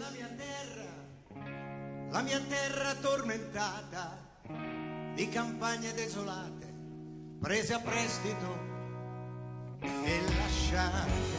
la mia terra tormentata di campagne desolate, prese a prestito e lasciate.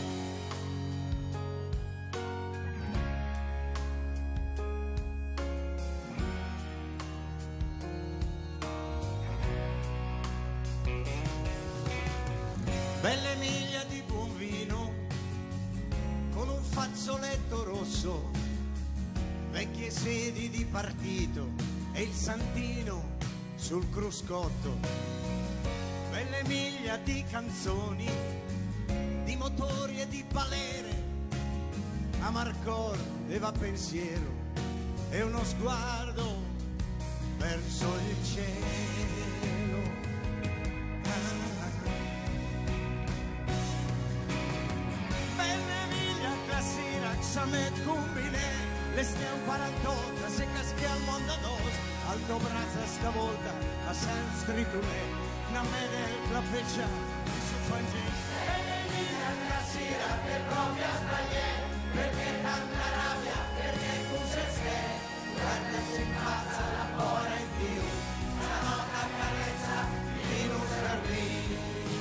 Belle miglia di buon vino con un fazzoletto rosso, vecchie sedi di partito e il santino sul cruscotto. Belle miglia di canzoni, di motori e di balere, amarcor e va pensiero e uno sguardo verso il cielo. Samet combine, le stiamo 48, se caschi al mondo dos, alto braccia stavolta, a San Stritule, na mede la feccia, su fangi. E le mie la sera, per propria sbagliare, perché tanta rabbia, perché tu sei ste, guarda si passa la buona in più, stanotte carezza, in un starbino.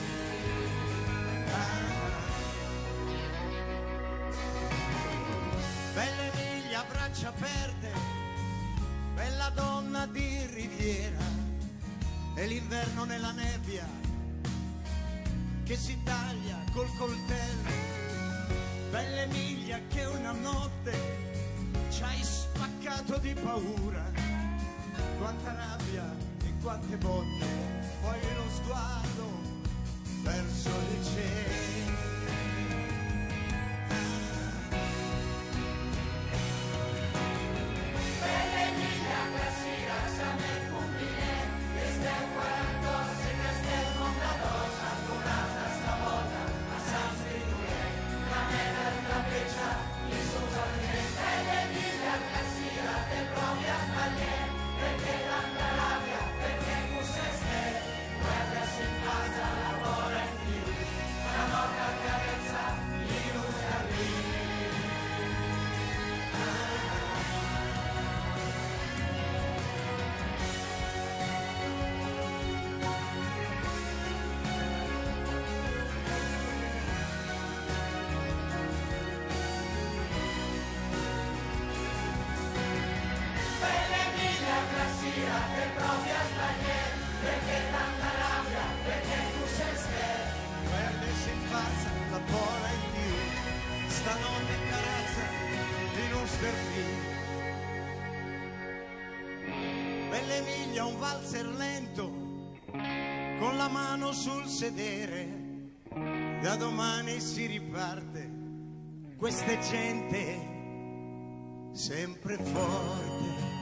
Belle miglia, braccia aperte, bella donna di riviera, e l'inverno nella nebbia che si taglia col coltello. Belle miglia che una notte ci hai spaccato di paura, quanta rabbia e quante botte, poi lo sguardo verso il cielo. Belle miglia, un valzer lento con la mano sul sedere, da domani si riparte, questa è gente sempre forte.